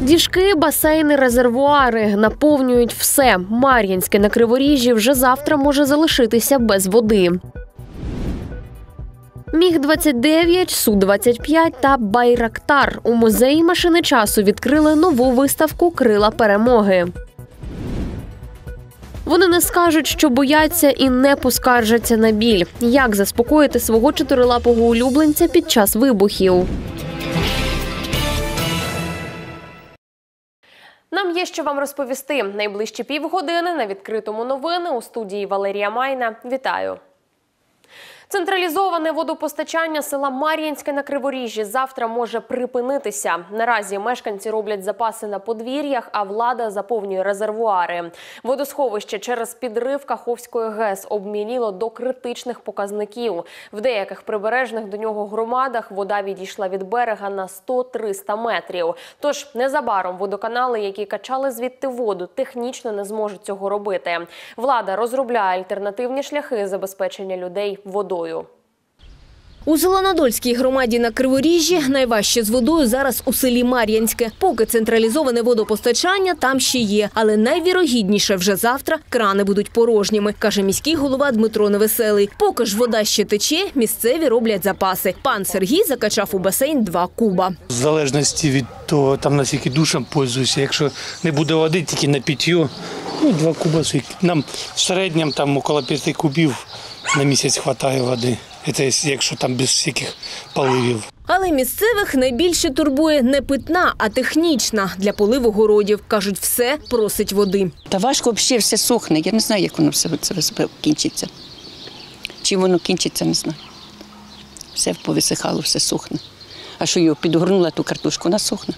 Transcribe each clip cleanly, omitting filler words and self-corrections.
Діжки, басейни, резервуари наповнюють все. Мар'їнське на Криворіжжі вже завтра може залишитися без води. Міг-29, Су-25 та Байрактар. У музеї машини часу відкрили нову виставку «Крила перемоги». Вони не скажуть, що бояться і не поскаржаться на біль. Як заспокоїти свого чотирилапого улюбленця під час вибухів? Нам є що вам розповісти. Найближчі півгодини на відкритому новини у студії Валерія Майна. Вітаю! Централізоване водопостачання села Мар'їнське на Криворіжжі завтра може припинитися. Наразі мешканці роблять запаси на подвір'ях, а влада заповнює резервуари. Водосховище через підрив Каховської ГЕС обміліло до критичних показників. В деяких прибережних до нього громадах вода відійшла від берега на 100-300 метрів. Тож незабаром водоканали, які качали звідти воду, технічно не зможуть цього робити. Влада розробляє альтернативні шляхи забезпечення людей водою. У Зеленодольській громаді на Криворіжжі найважче з водою зараз у селі Мар'їнське. Поки централізоване водопостачання там ще є, але найвірогідніше вже завтра крани будуть порожніми, каже міський голова Дмитро Невеселий. Поки ж вода ще тече, місцеві роблять запаси. Пан Сергій закачав у басейн 2 куба. В залежності від того, там наскільки душем пользуюся, якщо не буде води, тільки на пиття, 2 куба. Нам в середньому там около 5 кубів на місяць вистачає води. Це якщо там без всяких поливів. Але місцевих найбільше турбує не питна, а технічна для поливу городів. Кажуть, все просить води. Та важко взагалі все сохне. Я не знаю, як воно все кінчиться. Чим воно кінчиться, не знаю. Все повисихало, все сохне. А що його підгорнула, ту картошку, вона сохне.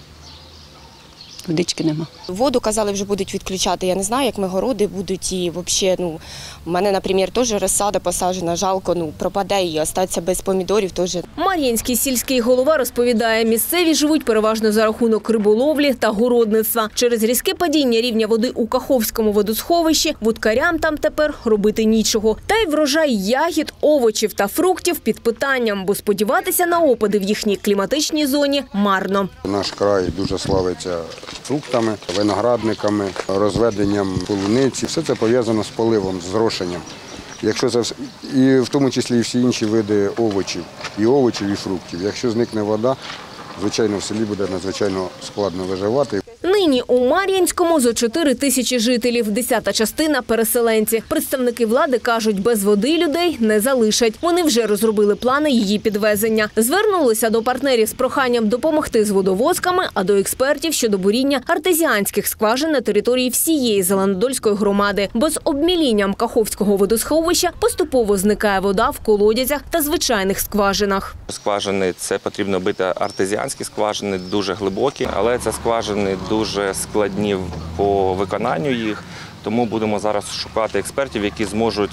Водички нема. Воду, казали, вже будуть відключати. Я не знаю, як ми городи будуть. І взагалі, у мене, наприклад, теж розсада посаджена, жалко, пропаде і остаться без помідорів теж. Мар'їнський сільський голова розповідає, місцеві живуть переважно за рахунок риболовлі та городництва. Через різке падіння рівня води у Каховському водосховищі вудкарям там тепер робити нічого. Та й врожай ягід, овочів та фруктів під питанням, бо сподіватися на опади в їхній кліматичній зоні марно. Наш край дуже славиться фруктами, виноградниками, розведенням полуниці. Все це пов'язано з поливом, з зрошенням. Якщо це і в тому числі і всі інші види овочів, і фруктів. Якщо зникне вода, звичайно, в селі буде надзвичайно складно виживати. Нині у Мар'їнському зо 4 тисячі жителів, 10-та частина – переселенці. Представники влади кажуть, без води людей не залишать. Вони вже розробили плани її підвезення. Звернулися до партнерів з проханням допомогти з водовозками, а до експертів щодо буріння артезіанських скважин на території всієї Зеленодольської громади. Бо з обмілінням Каховського водосховища поступово зникає вода в колодязях та звичайних скважинах. Скважини – це потрібно бити артезіанські скважини, дуже глибокі, але це скважини дуже складні по виконанню їх, тому будемо зараз шукати експертів, які зможуть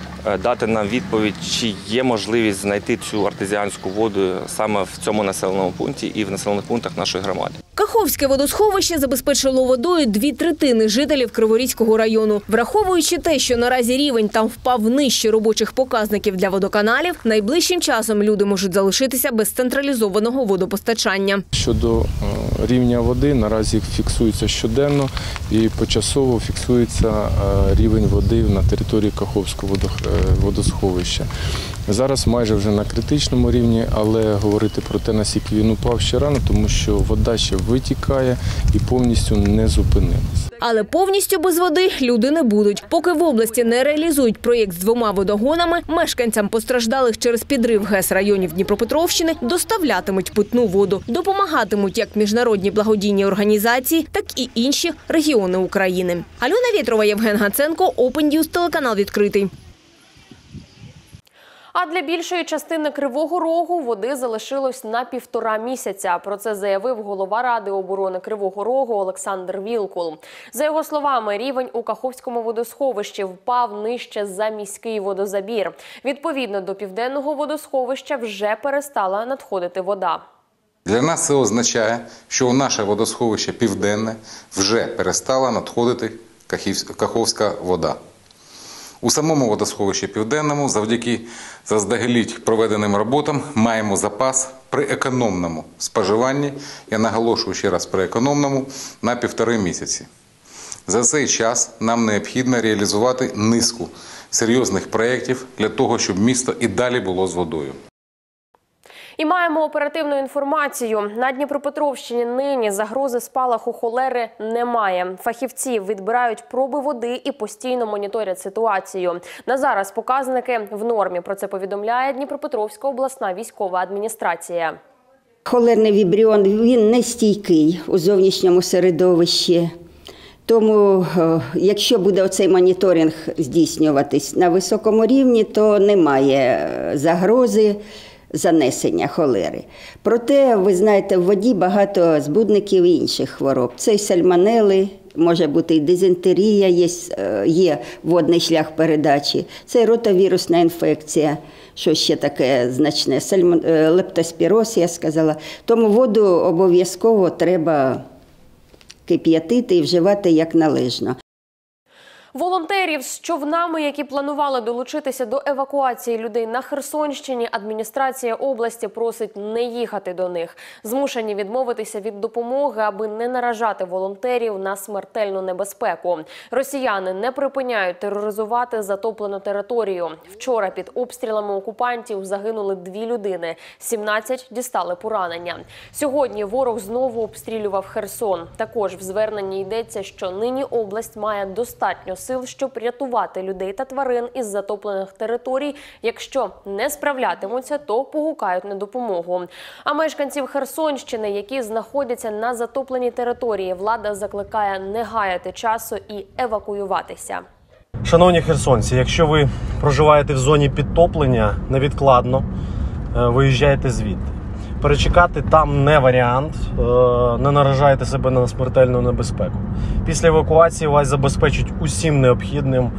дати нам відповідь, чи є можливість знайти цю артезіанську воду саме в цьому населеному пункті і в населених пунктах нашої громади. Каховське водосховище забезпечило водою 2/3 жителів Криворізького району. Враховуючи те, що наразі рівень там впав нижче робочих показників для водоканалів, найближчим часом люди можуть залишитися без централізованого водопостачання. Щодо рівня води, наразі фіксується щоденно і почасово фіксується рівень води на території Каховського водосховища. Зараз майже вже на критичному рівні, але говорити про те, наскільки він упав, ще рано, тому що вода ще витікає і повністю не зупинилась. Але повністю без води люди не будуть. Поки в області не реалізують проєкт з 2 водогонами, мешканцям постраждалих через підрив ГЕС районів Дніпропетровщини доставлятимуть питну воду. Допомагатимуть як міжнародні благодійні організації, так і інші регіони України. Альона Вєтрова, Євген Гаценко, Open News, телеканал «Відкритий». А для більшої частини Кривого Рогу води залишилось на 1,5 місяця. Про це заявив голова Ради оборони Кривого Рогу Олександр Вілкул. За його словами, рівень у Каховському водосховищі впав нижче за міський водозабір. Відповідно, до Південного водосховища вже перестала надходити вода. Для нас це означає, що у наше водосховище Південне вже перестала надходити каховська вода. У самому водосховищі Південному завдяки заздалегідь проведеним роботам маємо запас при економному споживанні, я наголошую ще раз при економному, на 1,5 місяці. За цей час нам необхідно реалізувати низку серйозних проєктів для того, щоб місто і далі було з водою. І маємо оперативну інформацію. На Дніпропетровщині нині загрози спалаху холери немає. Фахівці відбирають проби води і постійно моніторять ситуацію. На зараз показники в нормі. Про це повідомляє Дніпропетровська обласна військова адміністрація. Холерний вібріон, він не стійкий у зовнішньому середовищі. Тому, якщо буде оцей моніторинг здійснюватись на високому рівні, то немає загрози занесення холери. Проте, ви знаєте, в воді багато збудників і інших хвороб. Це і сальмонели, може бути і дизентерія, є водний шлях передачі, це і ротовірусна інфекція, що ще таке значне, лептоспіроз, я сказала. Тому воду обов'язково треба кип'ятити і вживати як належно. Волонтерів з човнами, які планували долучитися до евакуації людей на Херсонщині, адміністрація області просить не їхати до них. Змушені відмовитися від допомоги, аби не наражати волонтерів на смертельну небезпеку. Росіяни не припиняють тероризувати затоплену територію. Вчора під обстрілами окупантів загинули 2 людини, 17 дістали поранення. Сьогодні ворог знову обстрілював Херсон. Також в зверненні йдеться, що нині область має достатньо сил, щоб рятувати людей та тварин із затоплених територій. Якщо не справлятимуться, то погукають на допомогу. А мешканців Херсонщини, які знаходяться на затопленій території, влада закликає не гаяти часу і евакуюватися. Шановні херсонці, якщо ви проживаєте в зоні підтоплення, невідкладно виїжджайте звідти. Перечекати там не варіант, не наражайте себе на смертельну небезпеку. Після евакуації вас забезпечать усім необхідним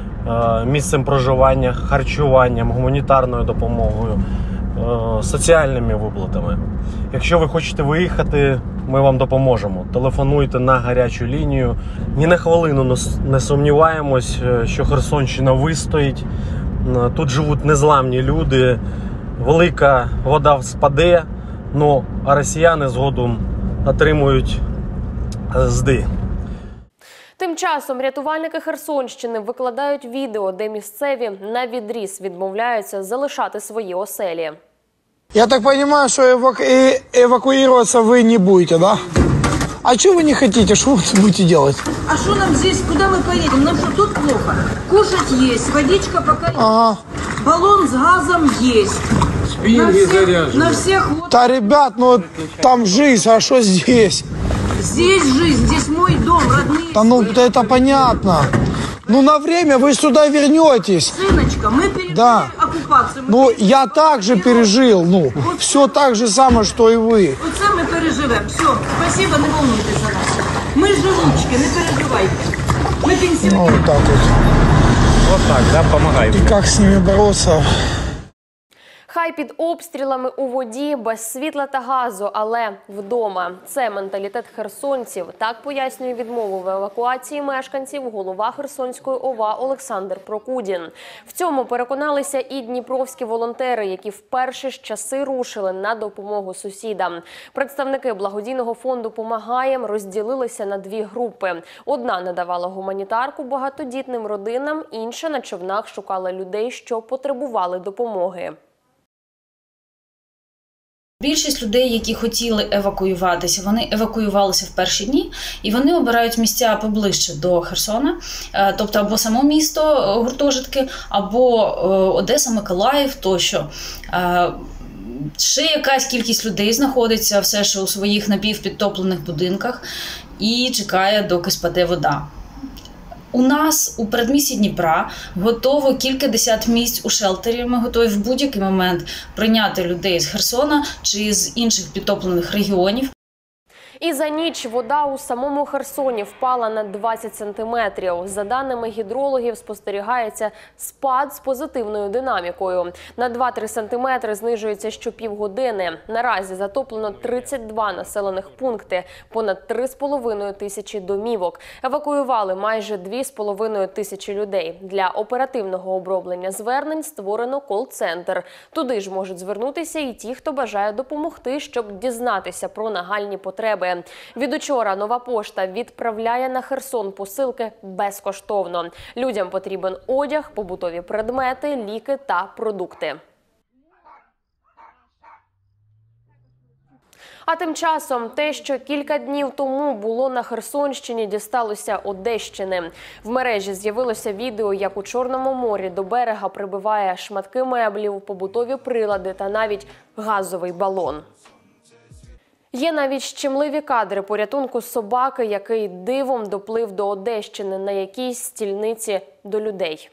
місцем проживання, харчуванням, гуманітарною допомогою, соціальними виплатами. Якщо ви хочете виїхати, ми вам допоможемо. Телефонуйте на гарячу лінію. Ні на хвилину не сумніваємось, що Херсонщина вистоїть. Тут живуть незламні люди, велика вода спаде, а росіяни згодом отримують зди. Тим часом рятувальники Херсонщини викладають відео, де місцеві навідріз відмовляються залишати свої оселі. Я так понимаю, что эвакуироваться вы не будете, да? А что вы не хотите? Что вы будете делать? А что нам здесь? Куда мы поедем? Нам что, тут плохо? Кушать есть, водичка пока есть. Ага. Баллон с газом есть. Спинги заряжены. На всех вот. Да, ребят, там жизнь, а что здесь? Здесь жизнь, здесь мой дом, родные. Да это понятно. На время вы сюда вернетесь. Сыночка, мы пережили оккупацию. Я также пережил, все так же самое, что и вы. Вот це мы переживем. Все, спасибо, не волнуйтесь за нас. Мы живучки, не переживайте. Мы пенсионеры. Вот так вот. Вот так, да, помогаем. И как с ними бороться? Хай під обстрілами у воді, без світла та газу, але вдома. Це менталітет херсонців. Так пояснює відмову в евакуації мешканців голова Херсонської ОВА Олександр Прокудін. В цьому переконалися і дніпровські волонтери, які вперше з часи рушили на допомогу сусідам. Представники благодійного фонду «Помагаєм» розділилися на 2 групи. Одна надавала гуманітарку багатодітним родинам, інша на човнах шукала людей, що потребували допомоги. Більшість людей, які хотіли евакуюватися, вони евакуювалися в перші дні, і вони обирають місця поближче до Херсона, тобто або само місто, гуртожитки, або Одеса, Миколаїв тощо. Ще якась кількість людей знаходиться все ще у своїх напівпідтоплених будинках і чекає, доки спаде вода. У нас у передмісті Дніпра готово кількадесят місць у шелтері. Ми готові в будь-який момент прийняти людей з Херсона чи з інших підтоплених регіонів. І за ніч вода у самому Херсоні впала на 20 сантиметрів. За даними гідрологів, спостерігається спад з позитивною динамікою. На 2-3 сантиметри знижується щопівгодини. Наразі затоплено 32 населених пункти, понад 3,5 тисячі домівок. Евакуювали майже 2,5 тисячі людей. Для оперативного оброблення звернень створено кол-центр. Туди ж можуть звернутися і ті, хто бажає допомогти, щоб дізнатися про нагальні потреби. Від учора Нова пошта відправляє на Херсон посилки безкоштовно. Людям потрібен одяг, побутові предмети, ліки та продукти. А тим часом те, що кілька днів тому було на Херсонщині, дісталося Одещини. В мережі з'явилося відео, як у Чорному морі до берега прибиває шматки меблів, побутові прилади та навіть газовий балон. Є навіть щемливі кадри порятунку собаки, який дивом доплив до Одещини на якійсь стільниці до людей.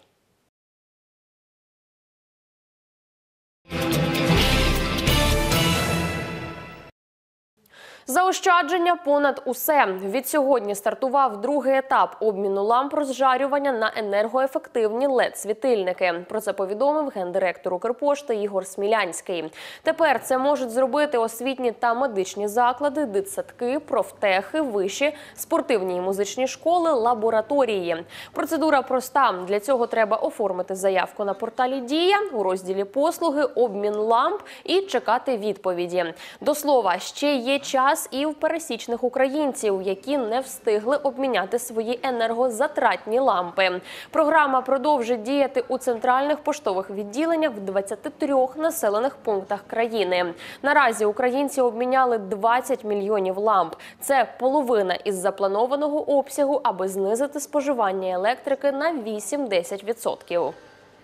Заощадження понад усе. Відсьогодні стартував другий етап обміну ламп розжарювання на енергоефективні LED-світильники. Про це повідомив гендиректор Укрпошти Ігор Смілянський. Тепер це можуть зробити освітні та медичні заклади, дитсадки, профтехи, виші, спортивні і музичні школи, лабораторії. Процедура проста. Для цього треба оформити заявку на порталі «Дія», у розділі «Послуги», «Обмін ламп» і чекати відповіді. До слова, ще є час і в пересічних українців, які не встигли обміняти свої енергозатратні лампи. Програма продовжить діяти у центральних поштових відділеннях в 23 населених пунктах країни. Наразі українці обміняли 20 мільйонів ламп. Це половина із запланованого обсягу, аби знизити споживання електрики на 8-10%.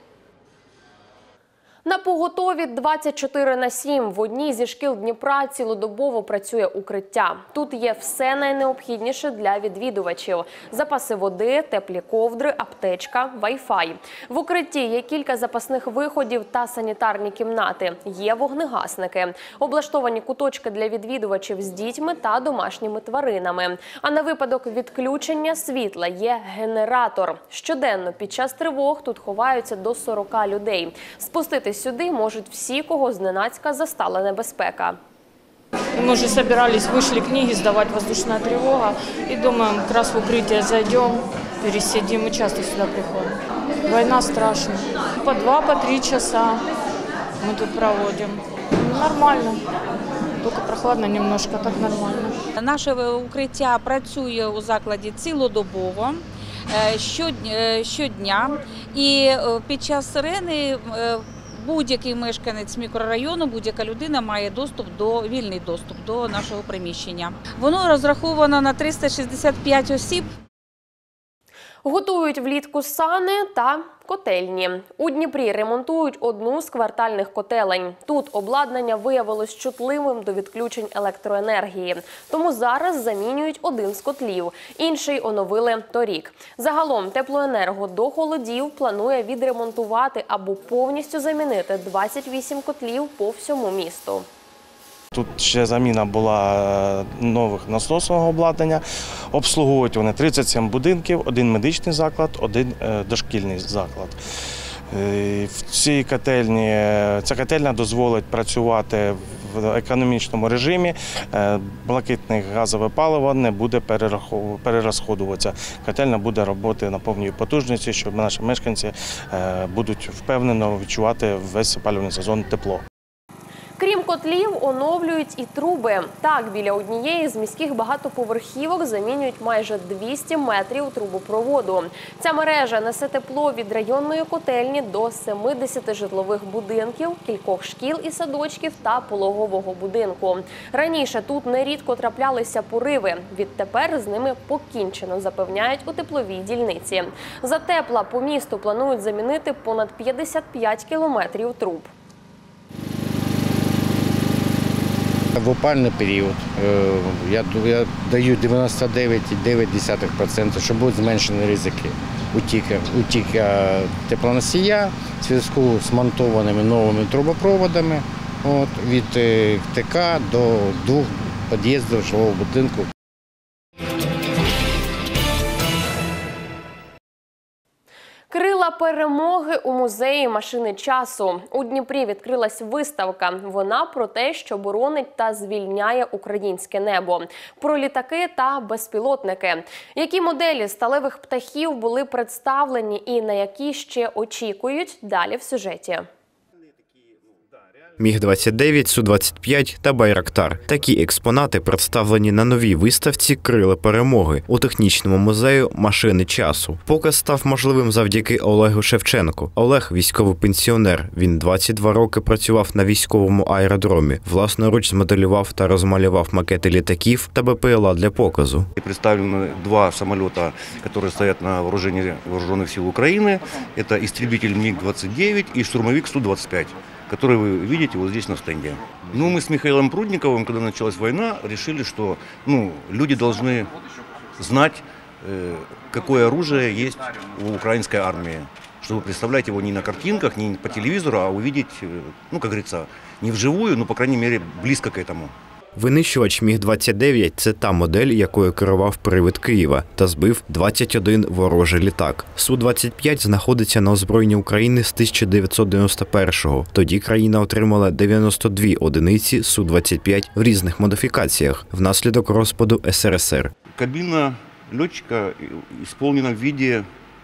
На поготові 24/7 в одній зі шкіл Дніпра цілодобово працює укриття. Тут є все найнеобхідніше для відвідувачів. Запаси води, теплі ковдри, аптечка, вай-фай. В укритті є кілька запасних виходів та санітарні кімнати. Є вогнегасники. Облаштовані куточки для відвідувачів з дітьми та домашніми тваринами. А на випадок відключення світла є генератор. Щоденно під час тривог тут ховаються до 40 людей. Спуститись сюди можуть всі, кого зненацька застала небезпека. Мы уже собирались, вышли книги сдавать, воздушная тревога. И думаем, как раз в укрытие зайдем, пересидим. Мы часто сюда приходим. Война страшна. По 2-3 часа мы тут проводим. Нормально. Только прохладно немножко, так нормально. Наше укриття працює у закладі цілодобово, щодня. І під час сирени будь-який мешканець мікрорайону, будь-яка людина має вільний доступ до нашого приміщення. Воно розраховано на 365 осіб. Готують влітку сани та котельні. У Дніпрі ремонтують одну з квартальних котелень. Тут обладнання виявилось чутливим до відключень електроенергії. Тому зараз замінюють один з котлів. Інший оновили торік. Загалом Теплоенерго до холодів планує відремонтувати або повністю замінити 28 котлів по всьому місту. Тут ще заміна була нових насосного обладнання. Обслуговують вони 37 будинків, один медичний заклад, один дошкільний заклад. Ця котельня дозволить працювати в економічному режимі, блакитне газове паливо не буде перерозходуватися. Котельня буде працювати на повній потужності, щоб наші мешканці будуть впевнено відчувати весь опалювальний сезон тепло. Крім котлів, оновлюють і труби. Так, біля однієї з міських багатоповерхівок замінюють майже 200 метрів трубопроводу. Ця мережа несе тепло від районної котельні до 70 житлових будинків, кількох шкіл і садочків та пологового будинку. Раніше тут нерідко траплялися пориви. Відтепер з ними покінчено, запевняють у тепловій дільниці. За тепла по місту планують замінити понад 55 кілометрів труб. В опальний період я даю 99,9%, щоб будуть зменшені ризики утіка теплоносія в зв'язку з монтованими новими трубопроводами від ТК до під'їзду, жилого будинку. Крила перемоги у музеї машини часу. У Дніпрі відкрилась виставка. Вона про те, що боронить та звільняє українське небо. Про літаки та безпілотники. Які моделі сталевих птахів були представлені і на які ще очікують, далі в сюжеті. Міг-29, Су-25 та Байрактар. Такі експонати представлені на новій виставці «Крила перемоги» у технічному музею «Машини часу». Показ став можливим завдяки Олегу Шевченку. Олег – військовий пенсіонер. Він 22 роки працював на військовому аеродромі. Власноруч змоделював та розмалював макети літаків та БПЛА для показу. Представлены два самолета, которые стоят на вооружении вооруженных сил Украины. Это истребитель МиГ-29 и штурмовик Су-25. Который вы видите вот здесь на стенде. Ну, мы с Михаилом Прудниковым, когда началась война, решили, что люди должны знать, какое оружие есть у украинской армии. Чтобы представлять его не на картинках, не по телевизору, а увидеть, как говорится, не вживую, но, по крайней мере, близко к этому. Винищувач Міг-29 – це та модель, якою керував привид Києва та збив 21 ворожий літак. Су-25 знаходиться на озброєнні України з 1991-го. Тоді країна отримала 92 одиниці Су-25 в різних модифікаціях внаслідок розпаду СРСР. Кабина летчика исполнена в виде,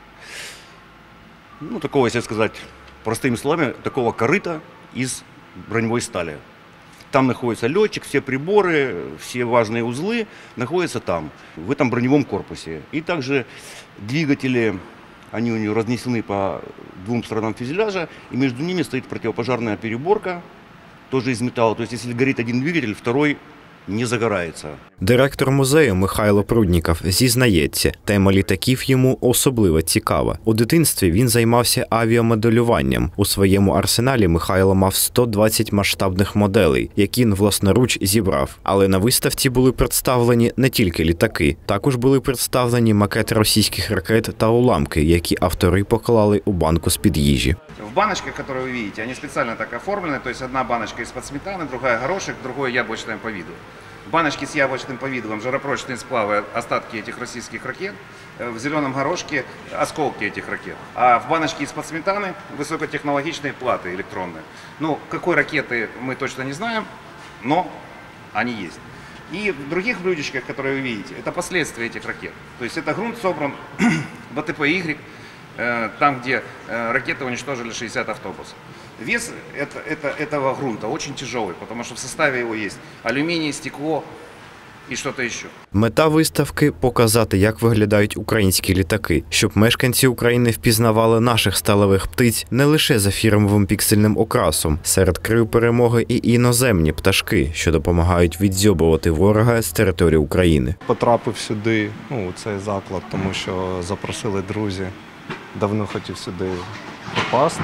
такого, если сказать простыми словами, такого корыта из броневой стали. Там находится летчик, все приборы, все важные узлы находятся там, в этом броневом корпусе. И также двигатели, они у нее разнесены по двум сторонам фюзеляжа, и между ними стоит противопожарная переборка, тоже из металла. То есть, если горит один двигатель, второй не загорається. Директор музею Михайло Прудніков зізнається, тема літаків йому особливо цікава. У дитинстві він займався авіамоделюванням. У своєму арсеналі Михайло мав 120 масштабних моделей, які він власноруч зібрав. Але на виставці були представлені не тільки літаки. Також були представлені макети російських ракет та уламки, які автори поклали у банку з-під їжі. В баночках, которые вы видите, они специально так оформлены, то есть одна баночка из-под сметаны, другая горошек, другое яблочное повидло. Баночки с яблочным повидлом, жаропрочные сплавы, остатки этих российских ракет, в зеленом горошке осколки этих ракет. А в баночке из-под сметаны высокотехнологичные платы электронные. Какой ракеты мы точно не знаем, но они есть. И в других блюдечках, которые вы видите, это последствия этих ракет. То есть это грунт собран в АТП-Y, там, где ракеты уничтожили 60 автобусов. Вес этого грунта очень тяжелый, потому что в составе его есть алюминий, стекло і що-то ще. Мета виставки – показати, як виглядають українські літаки, щоб мешканці України впізнавали наших сталевих птиць не лише за фірмовим піксельним окрасом. Серед крил перемоги і іноземні пташки, що допомагають віддзьобувати ворога з території України. Потрапив сюди, у цей заклад, тому що запросили друзі. Давно хотів сюди попасти.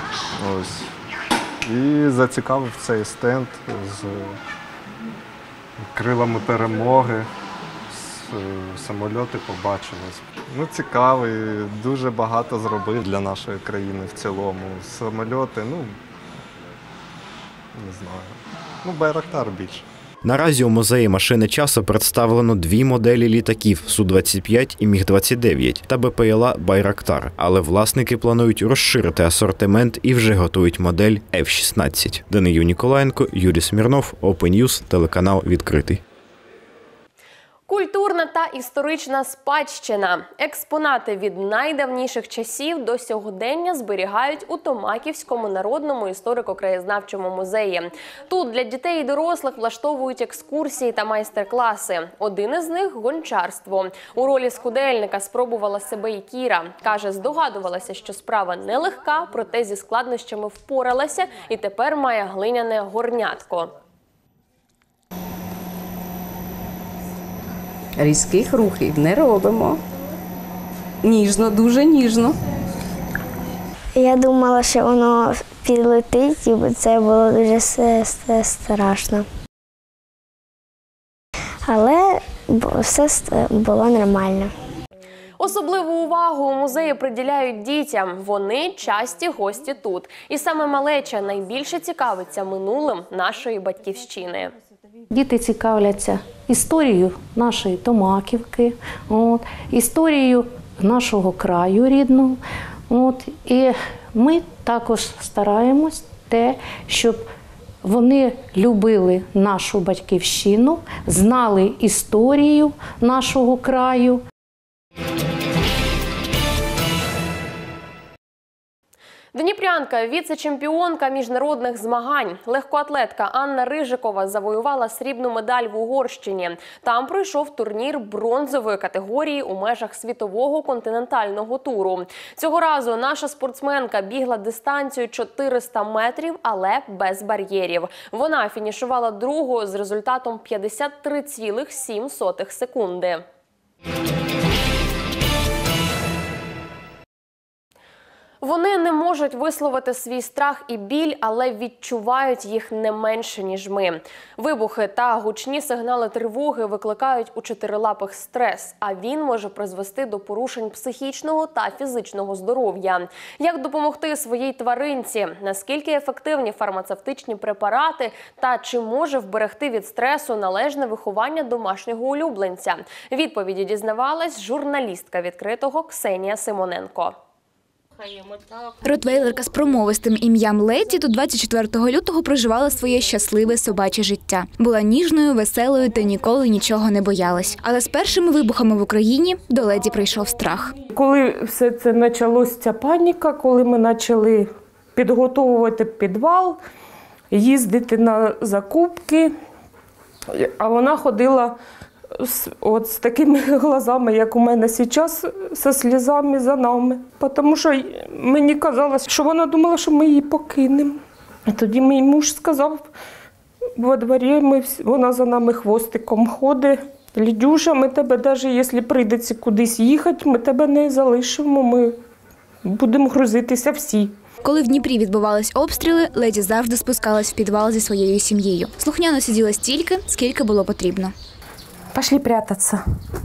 І зацікавив цей стенд з крилами перемоги, самольоти побачили. Цікавий, дуже багато зробив для нашої країни в цілому. Самольоти, не знаю, Байрактар більше. Наразі у музеї машини часу представлено дві моделі літаків Су-25 і Міг-29 та БПЛА «Байрактар». Але власники планують розширити асортимент і вже готують модель F-16. Данию Ніколаєнко, Юрій Смірнов, Open News, телеканал «Відкритий». Культурна та історична спадщина. Експонати від найдавніших часів до сьогодення зберігають у Томаківському народному історико-краєзнавчому музеї. Тут для дітей і дорослих влаштовують екскурсії та майстер-класи. Один із них – гончарство. У ролі скудельника спробувала себе і Кіра. Каже, здогадувалася, що справа нелегка, проте зі складнощами впоралася і тепер має глиняне горнятко. Різких рухів не робимо. Ніжно, дуже ніжно. Я думала, що воно підлетить, і це було дуже страшно. Але все було нормально. Особливу увагу у музеї приділяють дітям. Вони часті гості тут. І саме малеча найбільше цікавиться минулим нашої батьківщини. Діти цікавляться історією нашої Томаківки, історією нашого краю рідного. І ми також стараємось щоб вони любили нашу батьківщину, знали історію нашого краю. Дніпрянка, віце-чемпіонка міжнародних змагань. Легкоатлетка Анна Рижикова завоювала срібну медаль в Угорщині. Там пройшов турнір бронзової категорії у межах світового континентального туру. Цього разу наша спортсменка бігла дистанцію 400 метрів, але без бар'єрів. Вона фінішувала другою з результатом 53,7 секунди. Вони не можуть висловити свій страх і біль, але відчувають їх не менше, ніж ми. Вибухи та гучні сигнали тривоги викликають у чотирилапих стрес, а він може призвести до порушень психічного та фізичного здоров'я. Як допомогти своїй тваринці? Наскільки ефективні фармацевтичні препарати? Та чи може вберегти від стресу належне виховання домашнього улюбленця? Відповіді дізнавалась журналістка «Відкритого» Ксенія Симоненко. Ротвейлерка з промовистим ім'ям Леді до 24 лютого проживала своє щасливе собаче життя. Була ніжною, веселою та ніколи нічого не боялась. Але з першими вибухами в Україні до Леді прийшов страх. Коли все це почалося, ця паніка, коли ми почали підготовувати підвал, їздити на закупки, а вона ходила з такими глазами, як у мене зараз, зі сльозами за нами. Тому що мені казалось, що вона думала, що ми її покинемо. А тоді мій муж сказав, во дворі вона за нами хвостиком ходить. Лідюша, ми тебе, навіть якщо прийдеться кудись їхати, ми тебе не залишимо, ми будемо грузитися всі. Коли в Дніпрі відбувались обстріли, Леді завжди спускалась в підвал зі своєю сім'єю. Слухняно сиділа стільки, скільки було потрібно. Пошли прятаться.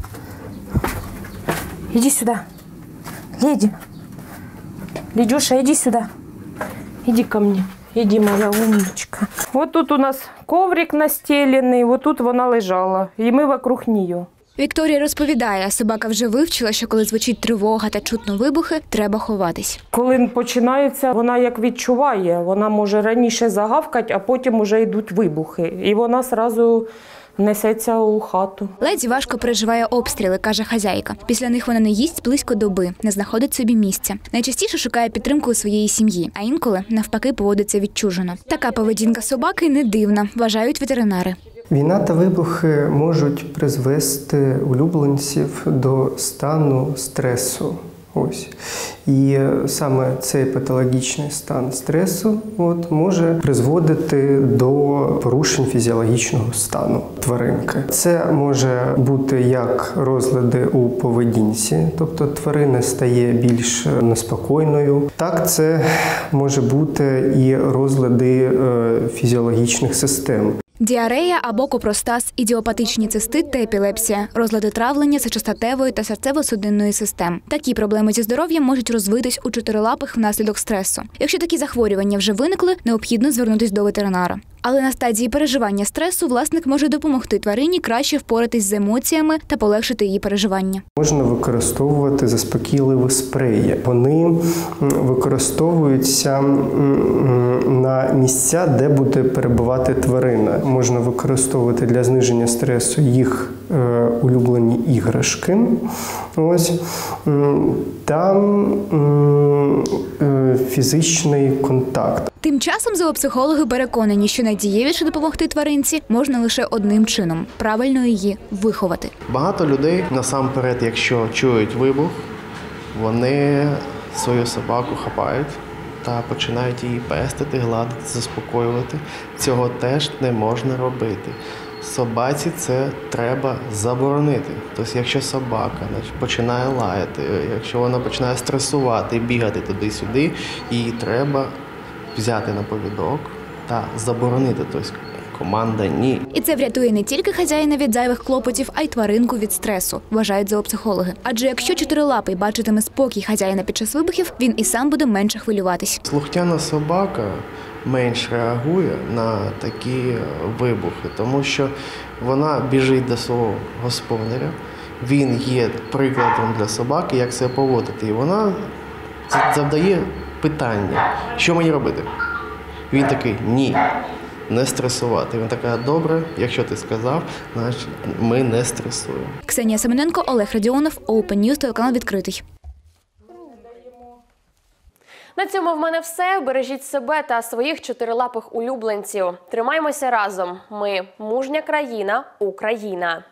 Иди сюда. Леди. Ледюша, иди сюда. Иди ко мне. Иди, моя умничка. Вот тут у нас коврик настелений, вот тут вона лежала. І ми вокруг неї. Вікторія розповідає, собака вже вивчила, що коли звучить тривога та чутно вибухи, треба ховатись. Коли починається, вона як відчуває. Вона може раніше загавкати, а потім вже йдуть вибухи. І вона одразу несеться у хату. Леді важко переживає обстріли, каже хазяйка. Після них вона не їсть близько доби, не знаходить собі місця. Найчастіше шукає підтримку у своєї сім'ї, а інколи навпаки поводиться відчужено. Така поведінка собаки не дивна, вважають ветеринари. Війна та вибухи можуть призвести улюбленців до стану стресу. І саме цей патологічний стан стресу може призводити до порушень фізіологічного стану тваринки. Це може бути як розлади у поведінці, тобто тварина стає більш неспокійною. Так, це може бути і розлади фізіологічних систем. Діарея або копростаз, ідіопатичні цистит та епілепсія, розлади травлення сечостатевої та серцево-судинної систем. Такі проблеми зі здоров'ям можуть розвитись у чотирилапих внаслідок стресу. Якщо такі захворювання вже виникли, необхідно звернутися до ветеринара. Але на стадії переживання стресу власник може допомогти тварині краще впоратись з емоціями та полегшити її переживання. Можна використовувати заспокійливі спреї. Вони використовуються на місця, де буде перебувати тварина. Можна використовувати для зниження стресу їх улюблені іграшки. Та фізичний контакт. Тим часом зоопсихологи переконані, що найдієвіше допомогти тваринці можна лише одним чином – правильно її виховати. Багато людей, насамперед, якщо чують вибух, вони свою собаку хапають та починають її пестити, гладити, заспокоювати. Цього теж не можна робити. Собаці це треба заборонити. Тобто, якщо собака починає лаяти, якщо вона починає стресувати, бігати туди-сюди, її треба взяти на повідок та заборонити. Тобто, команда ні. І це врятує не тільки хазяїна від зайвих клопотів, а й тваринку від стресу, вважають зоопсихологи. Адже якщо чотирилапий бачитиме спокій хазяїна під час вибухів, він і сам буде менше хвилюватись. Слухняна собака менш реагує на такі вибухи, тому що вона біжить до свого господаря, він є прикладом для собаки, як себе поводити, і вона завдає питання, що мені робити? Він такий, ні, не стресувати. Він така, добре, якщо ти сказав, значить ми не стресуємо. Ксенія Семененко, Олег Радіонов, Open News, телеканал «Відкритий». На цьому в мене все. Бережіть себе та своїх чотирилапих улюбленців. Тримаймося разом. Ми – мужня країна, Україна.